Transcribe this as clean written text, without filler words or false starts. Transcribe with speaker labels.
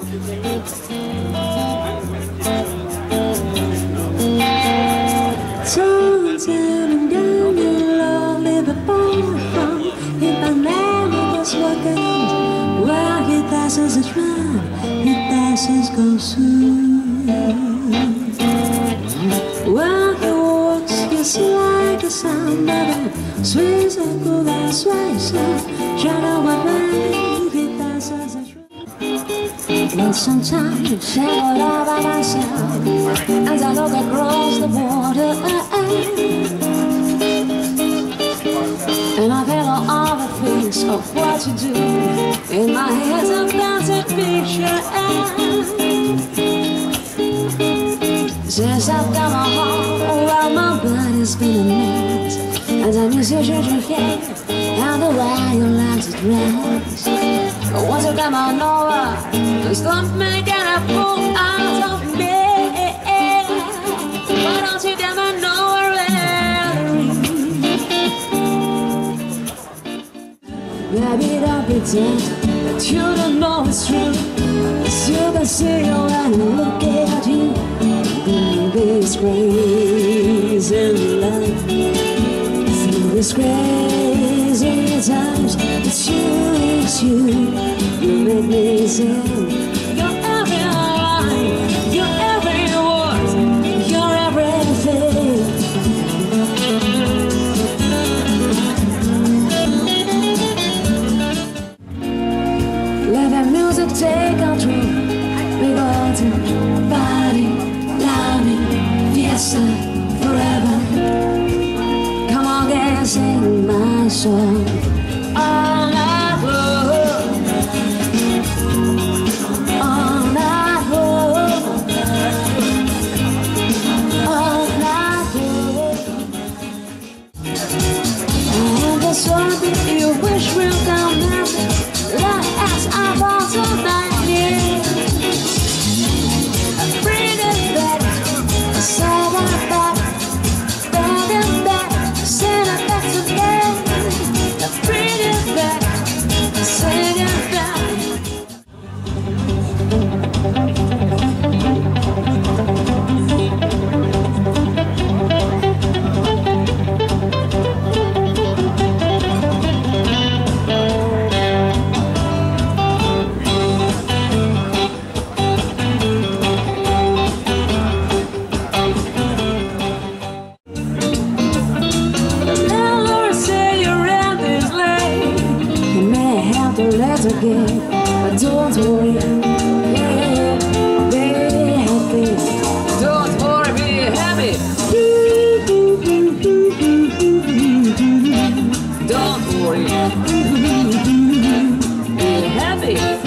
Speaker 1: Turning down in lovely the boy from Ipanema was walking where he dances his run, he dances go soon. While he walks, just like a sound of swings and groove and sways, shadow of rain, he dances his run. And sometimes I'm all by myself as I look across the water, and I feel all the things of what you do. In my head's a fancy picture. Since I've come home, well, my body's been a mess, and I miss your children hair and the way you like to dress. Once you come on over, stop making a fool out of me. Why don't you come on over, baby, don't pretend that you don't know it's true. 'Cause you can see you when I look at you. This crazy love, through this crazy times, it's you, you make me sing. You're every line, you're every word, you're everything. Let the music take control. We go to party, loving, fiesta, forever. Come on, girl, sing my song all night long, all night long, all night long. And the song that you wish will come now, like as I want tonight. Bring it back, send it back, bring it back, send it back to me. Bring it back, send it back. Again, but don't worry, yeah, be happy. Don't worry, be happy. Don't worry, be happy.